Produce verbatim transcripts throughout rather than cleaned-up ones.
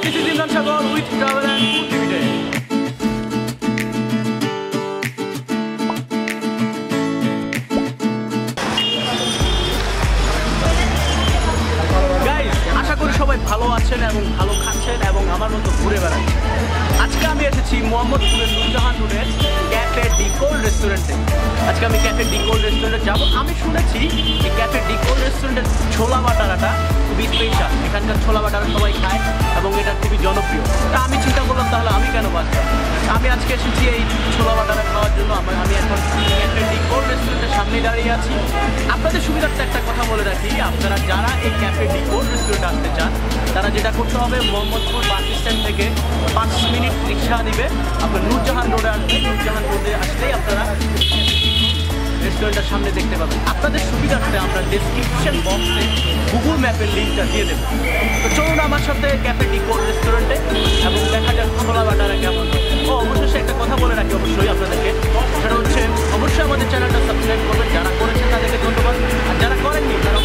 This is Imran Sagar with Travel and Food Limited. Guys, আশা করি সবাই ভালো আছেন এবং ভালো খাচ্ছেন এবং আমার মতো ঘুরে বেড়াচ্ছেন। আজকে আমি এসেছি মোহাম্মদপুরের নূরজাহান রোডের ক্যাফে ডিকোল রেস্টুরেন্টে। আজকে আমি ক্যাফে ডিকোল রেস্টুরেন্টে যাব। আমি শুনেছি যে ক্যাফে ডিকোল রেস্টুরেন্টের ছোলা বাটারাটা খুবই স্পেশাল। এখানকার ছোলা বাটারা সবাই খায় এবং এটা খুবই জনপ্রিয়। তা আমি চিন্তা করলাম তাহলে আমি কেন বাঁচতাম। আমি আজকে এসেছি এই ছোলা বাটারা খাওয়ার জন্য। আমি এখন ক্যাফে ডিকোল রেস্টুরেন্টের সামনে দাঁড়িয়ে আছি। আপনাদের সুবিধার্থে একটা কথা বলে রাখি, আপনারা যারা এই ক্যাফে ডিকোল রেস্টুরেন্টে আসতে চান তারা যেটা করতে হবে, মোহাম্মদপুর বাস স্ট্যান্ড থেকে পাঁচ মিনিট রিক্সা নিবে, আপনার নূরজাহান রোডে আসবে। নূরজাহান রোডে আসলেই আপনারা রেস্টুরেন্টের সামনে দেখতে পাবেন। আপনাদের সুবিধার্থে আমরা ডেসক্রিপশন বক্সে গুগল ম্যাপের লিঙ্কটা দিয়ে দেবো। তো চলুন আমার সাথে ক্যাফে ডিকোল রেস্টুরেন্টে এবং দেখা যাক ছোলা বাটারা কেমন। ও অবশ্যই একটা কথা বলে রাখি অবশ্যই আপনাদেরকে, সেটা হচ্ছে অবশ্যই আমাদের চ্যানেলটা সাবস্ক্রাইব করবেন। যারা করেছেন তাদেরকে ধন্যবাদ, আর যারা করেননি তারা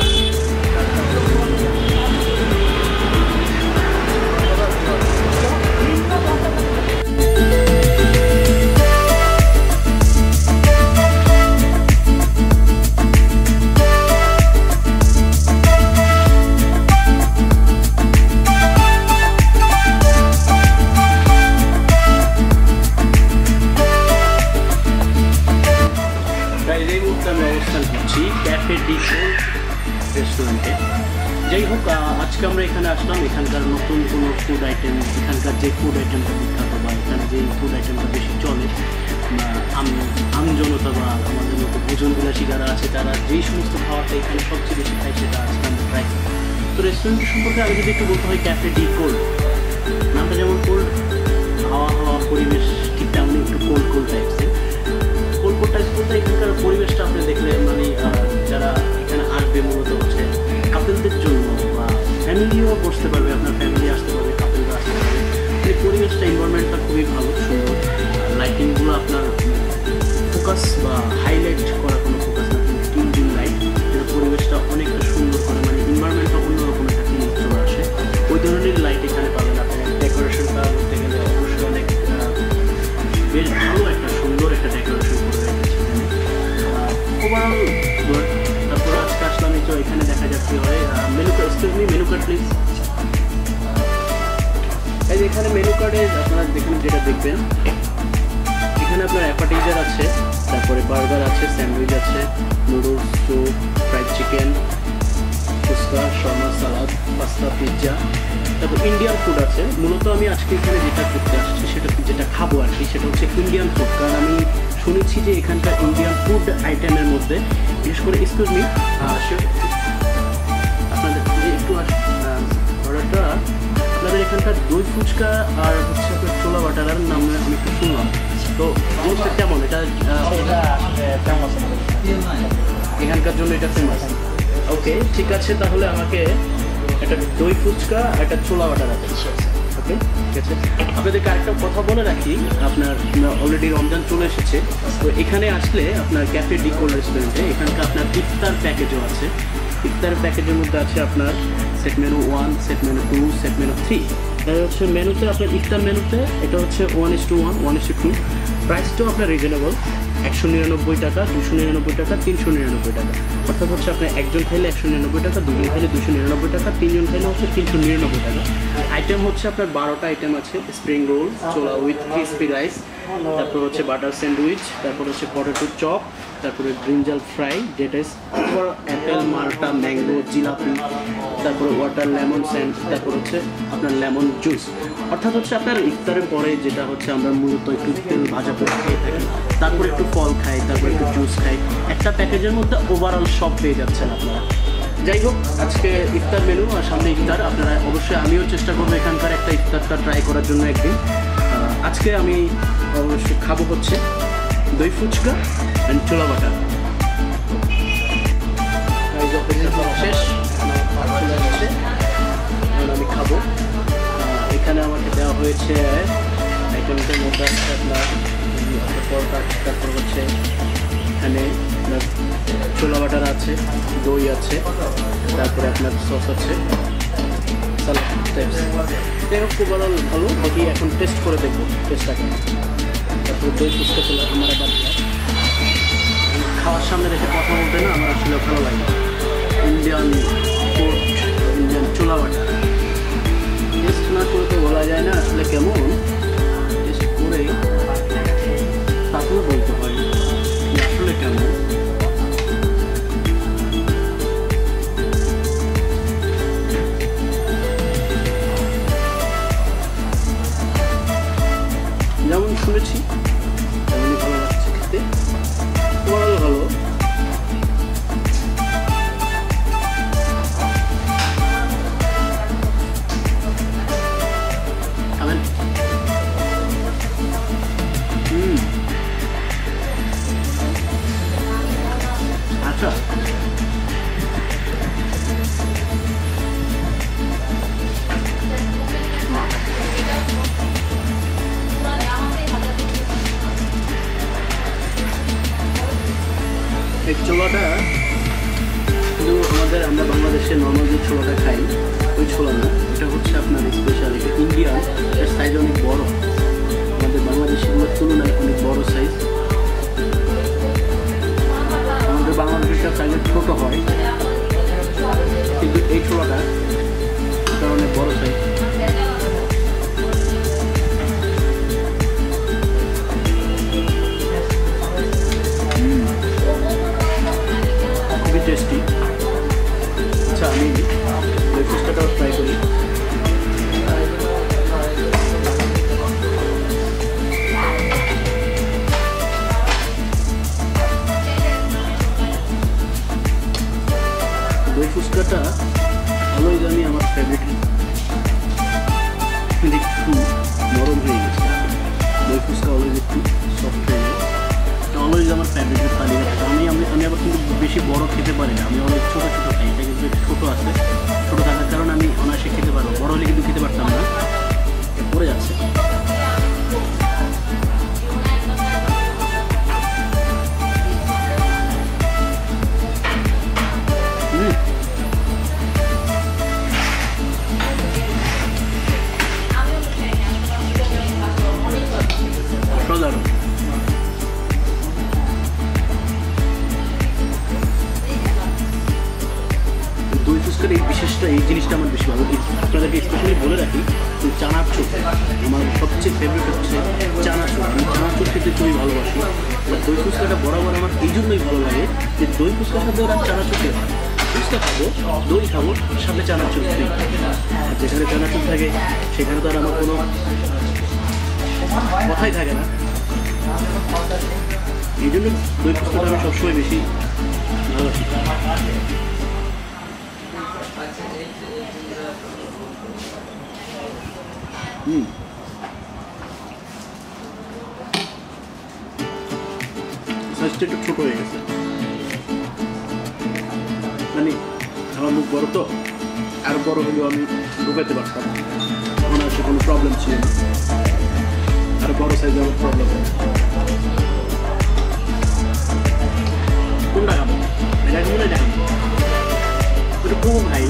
অবস্থান করছি ক্যাফে ডিকোল রেস্টুরেন্টে। যাই হোক, আজকে আমরা এখানে আসলাম এখানকার নতুন কোনো ফুড আইটেম, এখানকার যে ফুড আইটেমটা বিখ্যাত বা এখানে যে ফুড আইটেমটা বেশি চলে, আম জনতা বা আমাদের মতো ভোজন বিলাসী যারা আছে তারা যেই সমস্ত খাওয়াটা এখানে সবচেয়ে বেশি খায় সেটা আজকে আমরা ট্রাই করি। তো রেস্টুরেন্টের সম্পর্কে আমি যদি একটু বলতে হয়, ক্যাফে ডিকোল নামটা যেমন কোল্ড, হাওয়া হাওয়া পরিবেশ ঠিক তেমনই একটু কোল্ড কোল্ড টাইপসের। কোল্ড কোল্ড টাইপস বলতে এখানকার পরিবেশটা আপনি দেখলে মানে যারা এখানে আসবে মূলত হচ্ছে কাপেলদের জন্য বা ফ্যামিলিও বসতে পারবে, আপনার ফ্যামিলি আসতে পারবে, কাপেলরা আসতে পারবে। এই পরিবেশটা এনভায়রনমেন্টটা খুবই ভালো, সুন্দর। লাইটিংগুলো আপনার ফোকাস বা হাইলাইট করা কোনো ফোকাস না, কিন্তু টিম টিম লাইট, যেটা পরিবেশটা অনেকটা সুন্দর করে, মানে এনভায়রনমেন্টটা অন্যরকম একটা ফিলিং চলে আসে। ওই ধরনের লাইট এখানে পাবেন আপনি। ডেকোরেশনটা বলতে গেলে অবশ্যই অনেক বেশ ভালো, একটা সুন্দর একটা ডেকোরেশন করে রেখেছে এখানে। Overall good. তারপর আজকে আসলাম এই তো এখানে দেখা যাচ্ছে হয় menu card. Excuse me, menu card please. এই যে এখানে মেনু কার্ডে আপনারা দেখুন যেটা দেখবেন, এখানে আপনার অ্যাপাটাইজার আছে, তারপরে বার্গার আছে, স্যান্ডউইচ আছে, noodles, soup, fried chicken, fuchka, shawarma, salad, pasta, pizza, তারপর ইন্ডিয়ান ফুড আছে। মূলত আমি আজকে এখানে যেটা করতে আসছি, সেটা যেটা খাবো আর কি, সেটা হচ্ছে ইন্ডিয়ান ফুড। কারণ আমি শুনেছি যে এখানকার ইন্ডিয়ান ফুড আইটেমের মধ্যে বিশেষ করে, এক্সকিউজ মি, আপনাদের একটু অর্ডারটা, আপনাদের এখানকার দই ফুচকা আর হচ্ছে আপনার ছোলা বাটারার নাম আমি একটু শুনলাম। তো জিনিসটা কেমন? এটা এখানকার জন্য এটা ফেমাস। ওকে, ঠিক আছে, তাহলে আমাকে একটা দই ফুচকা একটা ছোলা বাটারা। ওকে, ঠিক আছে। আপনাদেরকে আরেকটা কথা বলে রাখি, আপনার অলরেডি রমজান চলে এসেছে, তো এখানে আসলে আপনার ক্যাফে ডিকোল রেস্টুরেন্টে এখানকার আপনার ইফতার প্যাকেজও আছে। ইফতার প্যাকেজের মধ্যে আছে আপনার set menu one, set menu two, set menu three. এটা হচ্ছে মেনুতে আপনার ইফতার মেনুতে এটা হচ্ছে one is to one, one is to two. প্রাইসটাও আপনার রিজনেবল, একশো নিরানব্বই টাকা, দুশো নিরানব্বই টাকা, তিনশো নিরানব্বই টাকা। অর্থাৎ হচ্ছে আপনার একজন খাইলে একশো নিরানব্বই টাকা, দুজন খাইলে দুশো নিরানব্বই টাকা, তিনজন খাইলে হচ্ছে তিনশো নিরানব্বই টাকা। আইটেম হচ্ছে আপনার বারোটা আইটেম আছে। স্প্রিং রোল, ছোলা উইথ ক্রিসপি রাইস, তারপর হচ্ছে বাটার স্যান্ডউইচ, তারপর হচ্ছে পটেটো চপ, তারপরে ব্রিঞ্জাল ফ্রাই, যেটা তারপর অ্যাপেল, মাল্টা, ম্যাঙ্গো, জিলাপি, তারপরে ওয়াটার লেমন স্যান্ড, তারপর হচ্ছে আপনার লেমন জুস। অর্থাৎ হচ্ছে আপনার ইফতারের পরে যেটা হচ্ছে আমরা মূলত একটু তেল ভাজা করে খেয়ে থাকি, তারপর একটু ফল খাই, তারপর একটু জুস খাই। একটা প্যাকেজের মধ্যে ওভারঅল সব পেয়ে যাচ্ছেন আপনারা। যাই হোক, আজকে ইফতার মেনু আর সামনে ইফতার, আপনারা অবশ্যই আমিও চেষ্টা করবো এখানকার একটা ইফতারটা ট্রাই করার জন্য একদিন। আজকে আমি অবশ্যই খাবো হচ্ছে দই ফুচকা অ্যান্ড ছোলা বাটার। শেষ আমি খাবো। এখানে আমাকে দেওয়া হয়েছে আইটেমটার মধ্যে আছে আপনার পরোটা, তারপর হচ্ছে এখানে ছোলা বাটার আছে, দই আছে, তারপরে আপনার সস আছে, সালাদ টাইপস। যাই হোক খুব ভালো ভালো বাকি এখন টেস্ট করে দেখবো টেস্টটা কেমন। তারপর দই ফুচকা চলে আমার আবার খাওয়ার সামনে রেখে কথা বলতে না আমার আসলে ভালো লাগে। ইন্ডিয়ান ফুড, ইন্ডিয়ান চুলা বাটা টেস্ট না করে তো বলা যায় না আসলে কেমন। টেস্ট করে তারপরে বলতে হয় আসলে কেমন। যেমন শুনেছি তেমনই ভালো লাগছে খেতে, ভালো ভালো। খাবেন? হুম আচ্ছা এই ছোলাটা কিন্তু আমাদের আমরা বাংলাদেশে নর্মাল যে ছোলাটা খাই ওই ছোলা না, এটা হচ্ছে আপনার স্পেশাল, এটা ইন্ডিয়ান, এর সাইজ অনেক বড়, আমাদের বাংলাদেশের তুলনায় অনেক বড় সাইজ। আমাদের বাংলাদেশের সাইজে ছোট হয় কিন্তু এই ছোলাটা এটা অনেক বড় সাইজ। টেস্টি। আচ্ছা আমি দই ফুচকাটাও ট্রাই করি। দই ফুচকাটা ভালোই জানি আমার ফেভারিট, কিন্তু একটু নরম হয়ে গেছে। দই ফুচকা অলওয়েজ একটু সফট হয়ে গেছে, অলওয়েজ আমার ফেভারিটের তালিকা থাকে। আমি আমি আমি আবার কিন্তু বেশি বড় খেতে পারি না, আমি অনেক ছোটো ছোটো খাই। এটা কিন্তু একটু ছোটো আছে, ছোটো থাকার কারণে আমি অনায়াসে খেতে পারবো, বড় হলে কিন্তু খেতে পারতাম না। পড়ে যাচ্ছে অসাধারণ। দই ফুচকার এই বিশেষটা এই জিনিসটা আমার বেশি ভালো। আপনাদেরকে স্পেশালি বলে রাখি চানাচুর আমার সবচেয়ে ফেভারিট হচ্ছে চানাচুর। আমি চানাচুর খেতে খুবই ভালোবাসি। দই ফুচকাটা বরাবর আমার এই জন্যই ভালো লাগে যে দই ফুচকার সাথে ওরা চানাচুর খেতে, ফুচকা খাবো দই খাবো সাথে চানাচুর খাই। আর যেখানে চানাচুর থাকে সেখানে তো আর আমার কোনো কথাই থাকে না। এই জন্য দই ফুচকাটা আমি সবসময় বেশি ভালোবাসি। হুম সাইজটা একটু ছোট হয়ে গেছে, মানে আমার মুখ বড় তো, আর বড় হলেও আমি ঢুকাতে পারতাম, মনে হচ্ছে কোনো প্রবলেম ছিল না। আর বড় সাইজে আমার প্রবলেম হয়। কোনটা খাবো এটা মনে দেখেন একটু কম ভাই।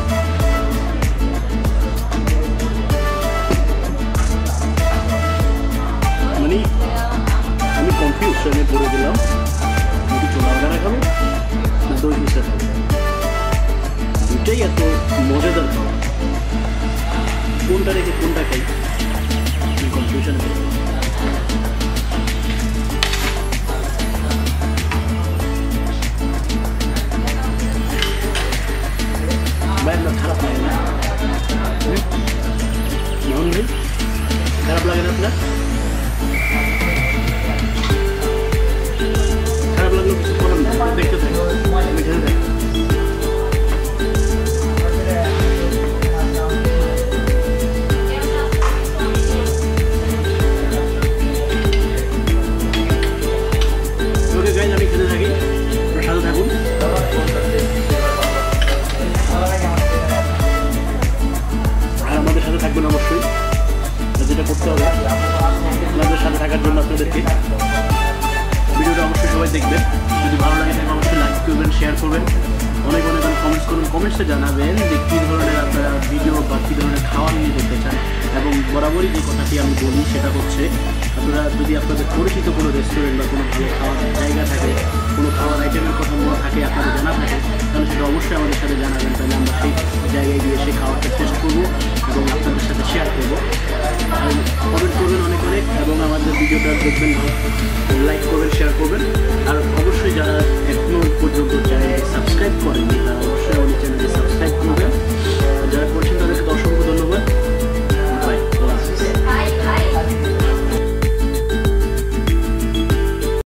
মানে আমি কনফিউশনে পড়ে গেলাম, আমি চোলা বাগানা খাবো না দই ফুচকা খাবো। দুটাই এত মজাদার খাবো, কোনটা রেখে কোনটা খাই কনফিউশনে পড়ে গেলাম। ভাই আপনার খারাপ লাগে না? মন নেই খারাপ লাগে না আপনার? খারাপ লাগলেও কিছু করার না, দেখতে থাকি আমি খেতে থাকি। ওকে গাইজ আমি খেতে থাকি, সাথে থাকুন। আর আমাদের সাথে থাকবেন অবশ্যই, যেটা করতে হবে আপনাদের সাথে থাকার জন্য আপনাদেরকে ভিডিওটা অবশ্যই সবাই দেখবেন। যদি ভালো লাগে তাহলে অবশ্যই লাইক করবেন, শেয়ার করবেন। অনেক অনেক কমেন্টস করুন, কমেন্টসে জানাবেন যে কী ধরনের আপনারা ভিডিও বা কী ধরনের খাওয়া নিয়ে দেখতে চান। এবং বরাবরই যে কথাটি আমি বলি সেটা হচ্ছে, আপনারা যদি আপনাদের পরিচিত কোনো রেস্টুরেন্ট বা কোনো ভালো খাওয়ার জায়গা থাকে, কোনো খাওয়ার আইটেমের কথা মনে থাকে, আপনাদের জানা থাকে, তাহলে সেটা অবশ্যই আমাদের সাথে জানাবেন। তাহলে আমরা সেই জায়গায় গিয়ে সেই খাওয়ারটা টেস্ট করবো এবং আপনাদের সাথে শেয়ার করবো। কমেন্ট করবেন অনেক অনেক এবং আমাদের ভিডিওটা দেখবেন, লাইক করবেন, শেয়ার করবেন।